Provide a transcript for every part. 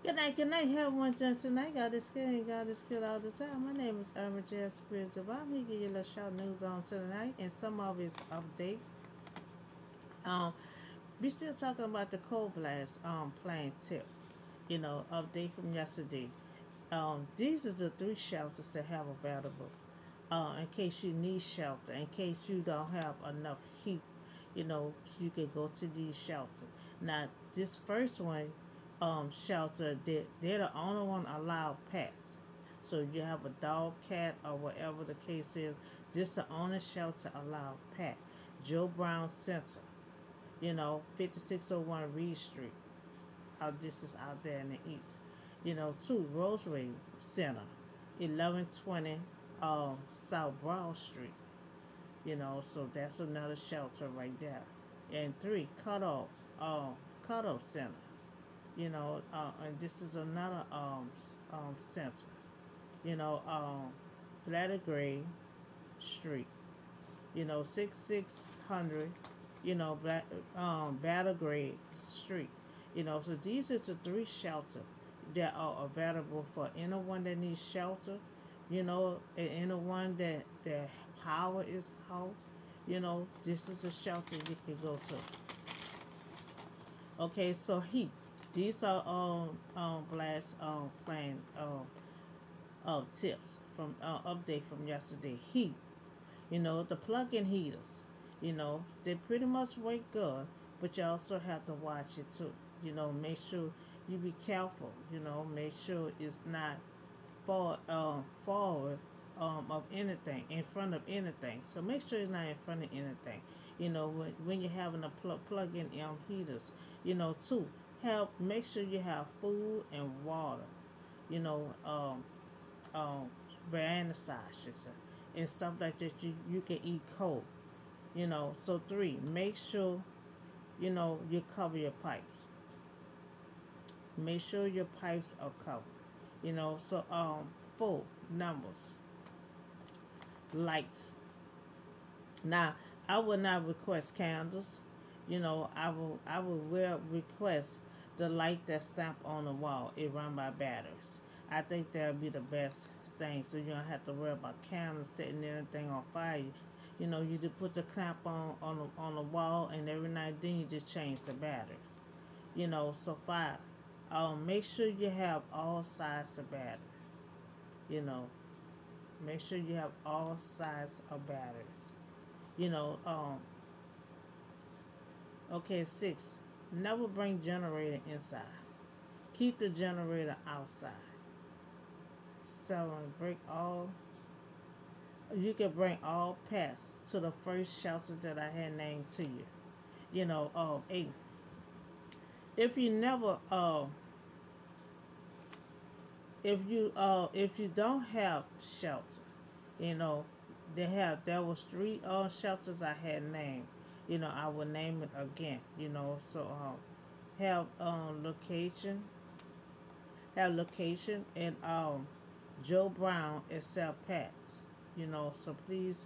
Good night, everyone. Johnson. I got this good and got this good all the time. My name is Irma J. Spiritual. I'm here to give you a little short news on tonight and some of its update. Um, we still talking about the cold blast plane tip. Update from yesterday. These are the three shelters that have available. In case you need shelter, in case you don't have enough heat, you could go to these shelters. Now, this first one, shelter, they're the only one allowed pets. So you have a dog, cat, or whatever the case is. This is the only shelter allowed pet. Joe Brown Center, 5601 Reed Street. This is out there in the east. Two Roseway Center, 1120 South Broad Street. So that's another shelter right there. And three Cutoff Center. And this is another center. You know, Bladder Gray Street. 6600. Battle Grade Street. So these are the three shelters that are available for anyone that needs shelter. And anyone that their power is out. This is a shelter you can go to. Okay, so heat. These are blast plan tips from update from yesterday. Heat. The plug-in heaters. They pretty much work good, but you also have to watch it too. Make sure you be careful. Make sure it's not forward of anything, in front of anything. So make sure it's not in front of anything. When you're having a plug-in heaters, too, help make sure you have food and water. You know, um, um, vernissages and stuff like that. You can eat cold. So three, make sure you cover your pipes. Make sure your pipes are covered. So four numbers lights. Now, I will not request candles. I will request the light that's stamped on the wall. It run by batteries. I think that'll be the best thing. So you don't have to worry about candles setting anything on fire. You just put the clamp on the wall, and every now and then you just change the batteries. So five. Make sure you have all sizes of batteries. You know, make sure you have all sizes of batteries. You know, um, okay, six. Never bring generator inside. Keep the generator outside. Seven. Break all. You can bring all pets to the first shelter that I had named to you. Eight. If you never if you don't have shelter, you know there was three shelters I had named. I will name it again. So have location and Joe Brown is sell pets. So please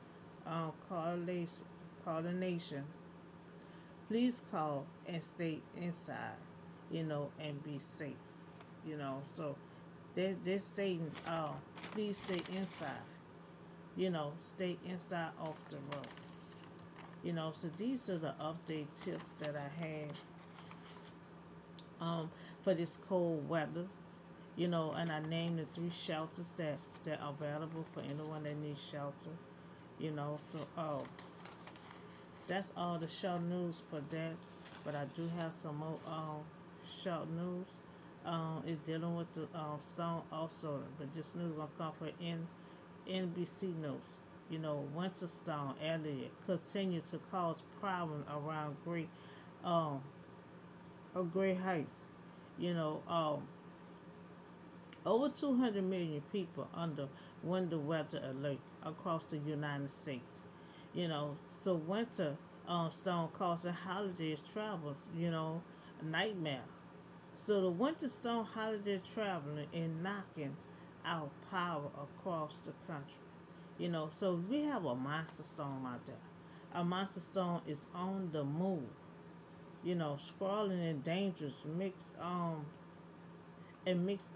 call the nation. Please call and stay inside. And be safe. So they're stating, please stay inside. Stay inside off the road. So these are the update tips that I had for this cold weather. And I named the three shelters that are available for anyone that needs shelter. So that's all the short news for that. But I do have some more short news. It's dealing with the storm also, but this news gonna come from NBC News. Winter storm Elliott continue to cause problems around um, Great Heights. You know, over 200 million people under winter weather alert across the United States. So winter storm causing holidays travels, a nightmare. So the winter storm holiday traveling and knocking out power across the country. So we have a monster storm out there. A monster storm is on the move. Scrawling and dangerous mix and mix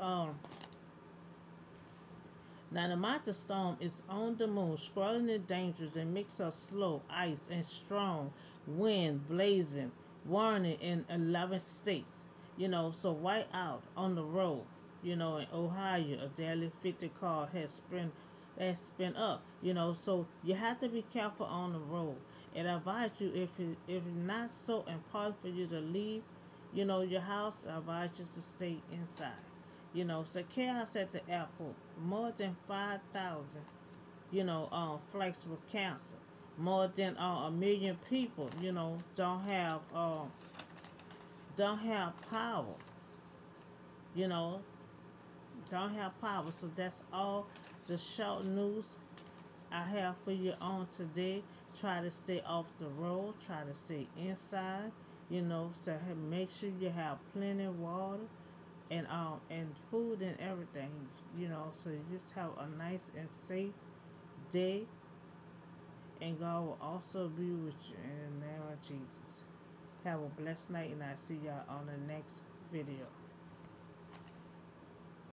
now the mountain storm is on the moon, swirling in dangers and mix of slow ice and strong wind blazing, warning in 11 states. So white out on the road. In Ohio, a daily 50 car has been up. So you have to be careful on the road. And I advise you, if it's not so important for you to leave, your house, I advise you to stay inside. So chaos at the airport. More than 5,000, flights was canceled. More than a million people, don't have power. You know, don't have power. So that's all the short news I have for you on today. Try to stay off the road. Try to stay inside. So make sure you have plenty of water and food and everything. So you just have a nice and safe day, and God will also be with you in the name of Jesus. Have a blessed night, and I see y'all on the next video.